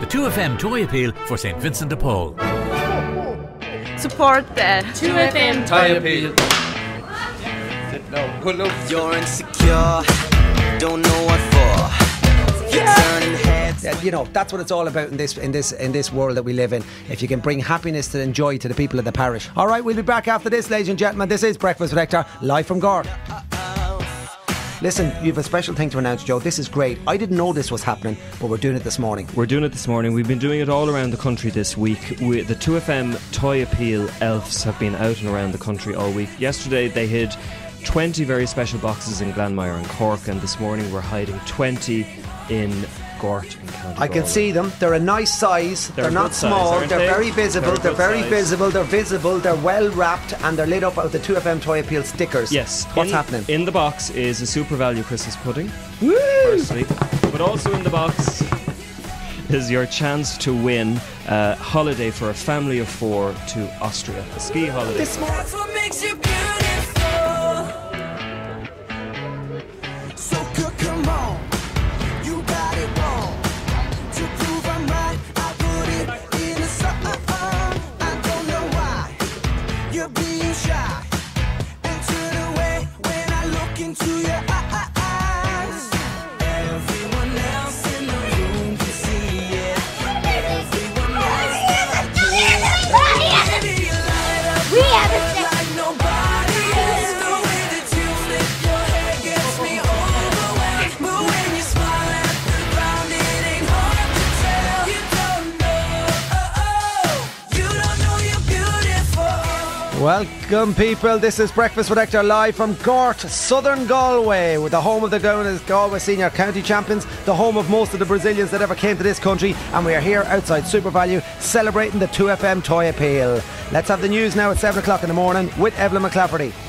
2FM Toy Appeal for St Vincent de Paul. Support the 2FM Toy Appeal. No, good luck. You're insecure, don't know what for. You're turning heads. Yeah, you know, that's what it's all about in this world that we live in. If you can bring happiness and joy to the people of the parish. All right, we'll be back after this, ladies and gentlemen. This is Breakfast with Hector, live from Gort. Listen, you have a special thing to announce, Joe. This is great. I didn't know this was happening, but we're doing it this morning. We've been doing it all around the country this week. The 2FM Toy Appeal elves have been out and around the country all week. Yesterday they hid 20 very special boxes in Glanmire and Cork, and this morning we're hiding 20 in Gort in County I can Galway. see them. They're a nice size. They're not small. They're very visible. They're very visible. They're visible. They're well wrapped, and they're lit up with the 2FM Toy Appeal stickers. Yes. What's happening? In the box is a super value Christmas pudding. Woo! Firstly, but also in the box is your chance to win a holiday for a family of 4 to Austria, a ski holiday. That's what makes you beautiful. So good, come on. You got it wrong. To prove I'm right, I put it in a song. I don't know why you're being shy and turn away when I look into your eyes. Everyone else in the room can see it. Everyone else We have a like nobody else. The way that you flip your hair gets me overwhelmed. But when you smile at the ground, it ain't hard to tell. You don't know you're beautiful. Welcome, people. This is Breakfast with Hector, live from Gort, Southern Galway, with the home of the Galway Senior County Champions, the home of most of the Brazilians that ever came to this country, and we are here outside Super Value celebrating the 2FM Toy Appeal. Let's have the news now at 7 o'clock in the morning with Evelyn McClafferty.